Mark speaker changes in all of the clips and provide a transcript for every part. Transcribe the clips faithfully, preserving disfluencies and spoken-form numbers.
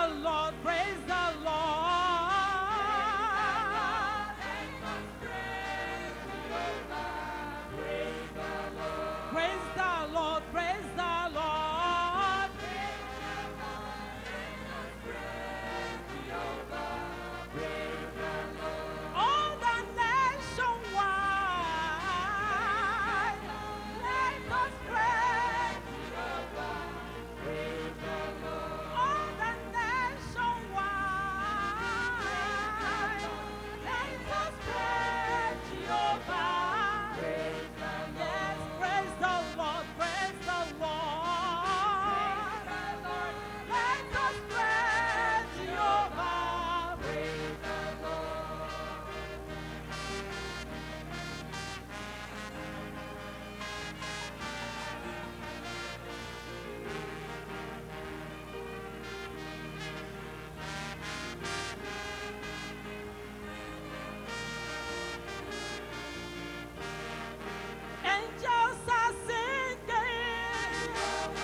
Speaker 1: Lord, praise the Lord. Praise the Lord, praise the Lord. All the nation wide, let us praise. All the nation wide, let us praise Jehovah. Yes, praise the Lord, praise the Lord. Let us praise Jehovah. Angels are singing.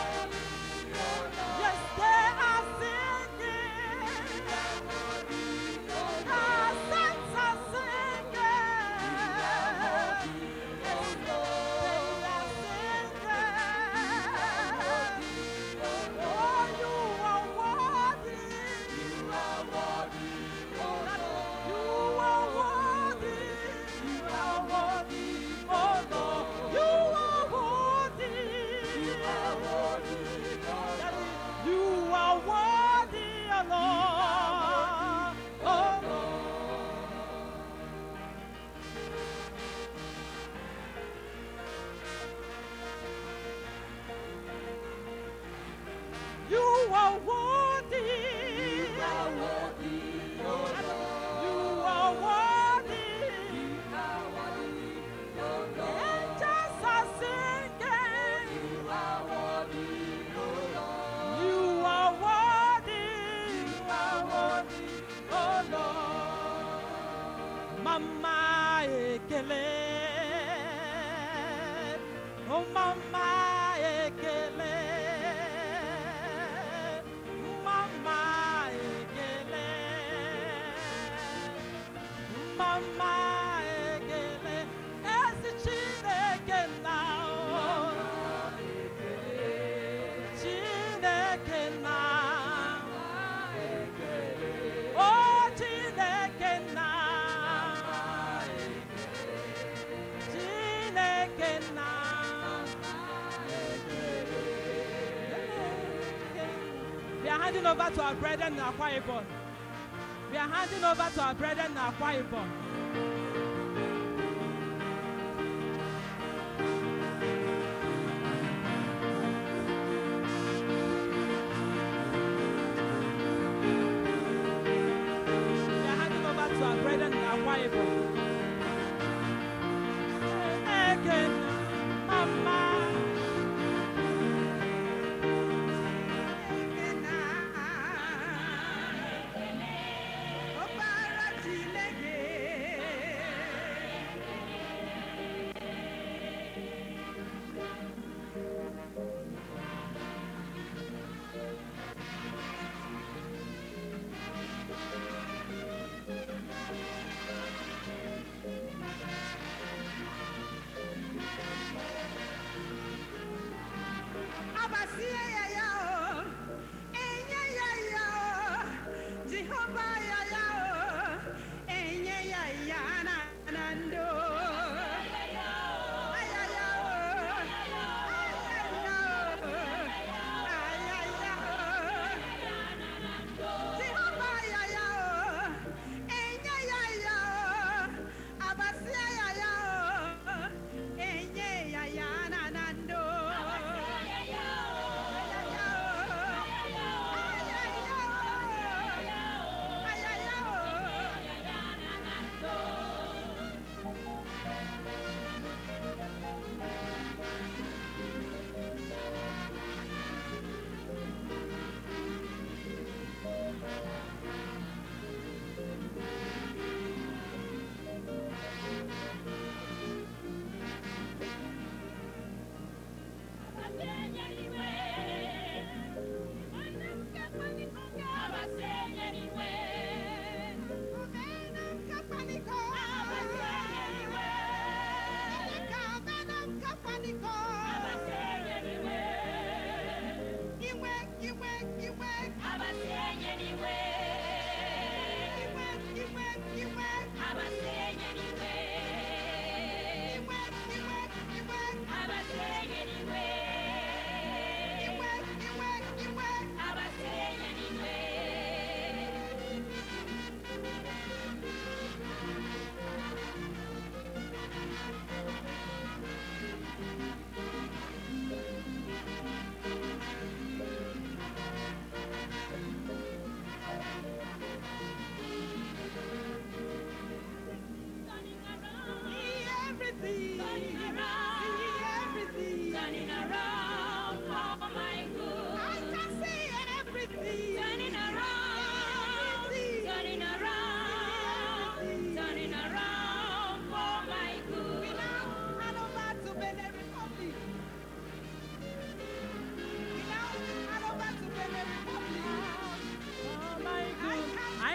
Speaker 1: Yes, they are singing. The saints are singing. Yes, they are singing. Oh, you are worthy. You are worthy. You are worthy. You are worthy. Oh Lord, you are worthy. You are worthy. You are worthy, oh Lord. Oh Lord. You are worthy. You are worthy, oh Lord. You are worthy. You are worthy, oh Lord. Angels are singing. You are worthy, oh Lord. You are worthy. You are worthy, oh Lord. Mama ekele. Oh mama ekele. Mama ekele. Mama ekele. Ezi Chineke na o. Chineke na. Oh Chineke na. Chineke na. We are handing over to our brethren in Akwa Ibom. We are handing over to our brethren in Akwa Ibom. We are handing over to our brethren in Akwa Ibom. Again, Mama.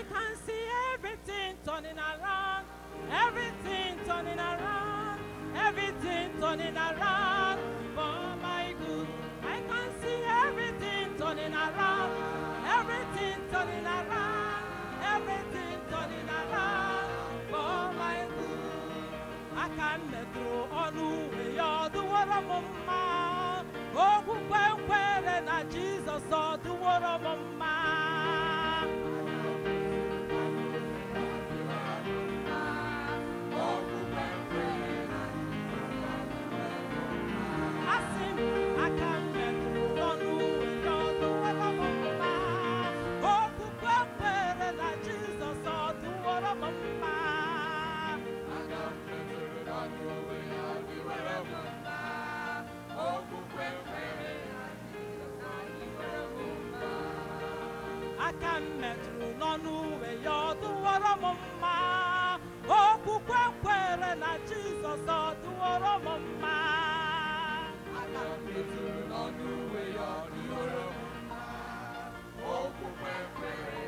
Speaker 1: I can see everything turning around, everything turning around, everything turning around for my good. I can see everything turning around, everything turning around, everything turning around for my good. I can make through on the way, the water mama. Oh, when na Jesus saw the water mama. I can metru nonu we yo du woro mama. O ku kwere na Jesus o du woro mama. I can metru nonu we yo du woro mama. O ku kwere